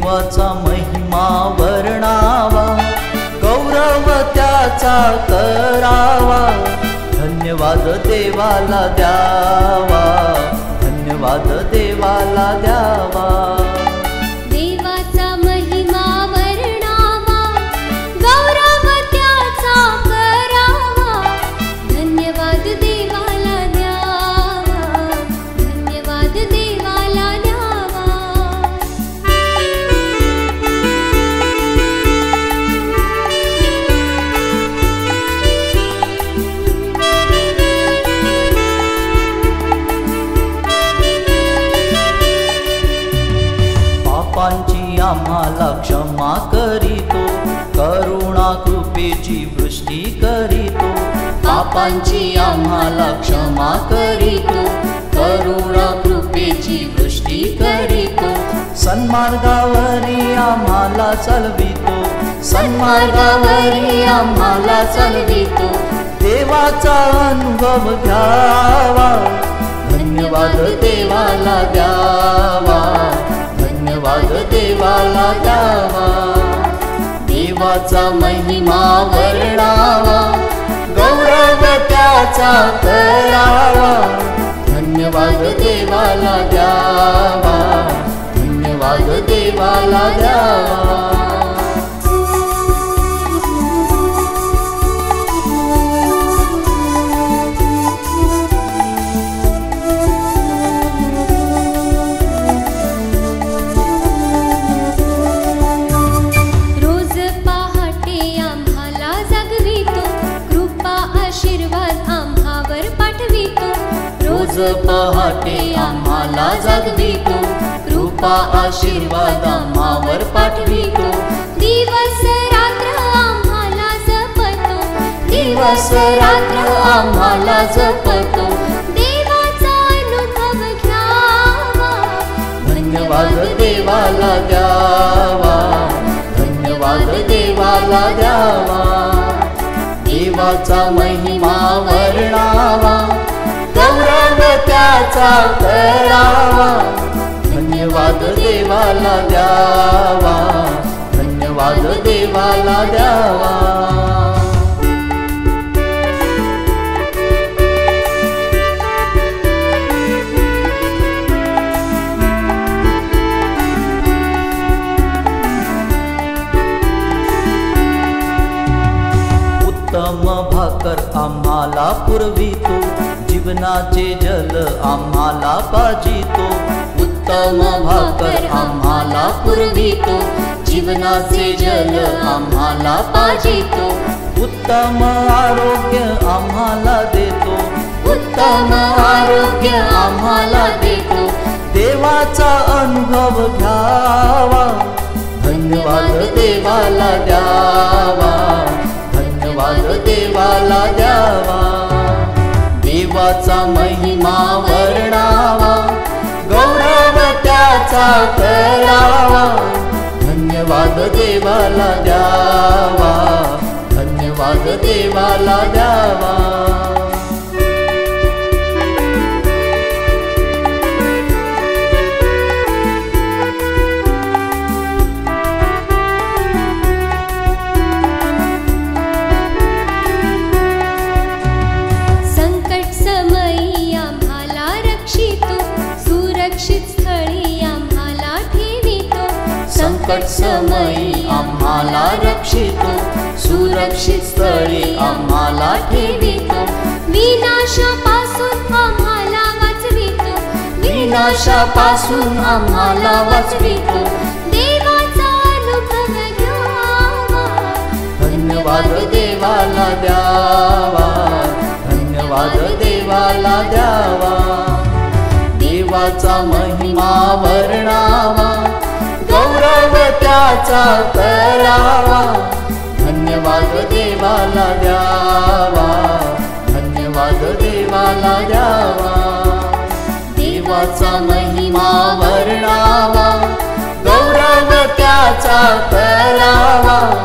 देवाचा महिमा वर्णावा, गौरव त्याचा करावा, धन्यवाद देवाला द्यावा, धन्यवाद देवाला द्यावा। देवाचा महिमा वर्णावा, गौरव त्याचा करावा, धन्यवाद देवाला द्यावा, धन्यवाद देवाला द्यावा। पापांची आम्हाला क्षमा करीतो, करुणा कृपेची वृष्टी करीतो। पापांची आम्हाला क्षमा करीतो, करुणा कृपेची वृष्टी करीतो। सन्मार्गावरी आम्हाला चालवितो, सन्मार्गावरी आम्हाला चालवितो। देवाचा अनुभव घ्यावा, धन्यवाद देवाला द्यावा, धन्यवाद देवाला द्यावा। देवाचा महिमा वर्णावा, गौरव त्याचा करावा, धन्यवाद देवाला द्यावा, धन्यवाद देवाला द्यावा। रोज पहाटे आम्हाला जागवितो, कृपा आशीर्वाद आम्हावर पाठवितो। दिवस रात्र आम्हाला जपतो, दिवस रात्र आम्हाला जपतो। देवाचा अनुभव घ्यावा, धन्यवाद देवाला द्यावा, धन्यवाद देवाला द्यावा। देवाचा महिमा वर्णावा, गौरव त्याचा करावा, धन्यवाद देवाला द्यावा, धन्यवाद देवाला द्यावा। उत्तम भाकर आम्हाला पुरवितो, जीवनाचे जल आम्हाला पाजितो। उत्तम भाकर आम्हाला पुरवितो, जीवनाचे जल आम्हाला पाजितो। उत्तम आरोग्य आम्हाला देतो, उत्तम आरोग्य आम्हाला देतो। देवाचा अनुभव घ्यावा, धन्यवाद देवाला द्यावा, धन्यवाद देवाला द्यावा। देवाचा महिमा वर्णावा, गौरव त्याचा करावा, धन्यवाद देवाला द्यावा, धन्यवाद देवाला द्यावा। संकट समयी आम्हाला रक्षितो, सुरक्षित स्थळी आम्हाला ठेवितो। विनाशापासून आम्हाला वाचवितो, विनाशापासून आम्हाला वाचवितो। देवाचा अनुभव घ्यावा, धन्यवाद देवाला द्यावा, धन्यवाद देवाला द्यावा। देवाचा महिमा वर्णावा, गौरव त्याचा करावा, धन्यवाद देवाला द्यावा, धन्यवाद देवाला द्यावा। देवाचा महिमा वर्णावा, गौरव त्याचा करावा,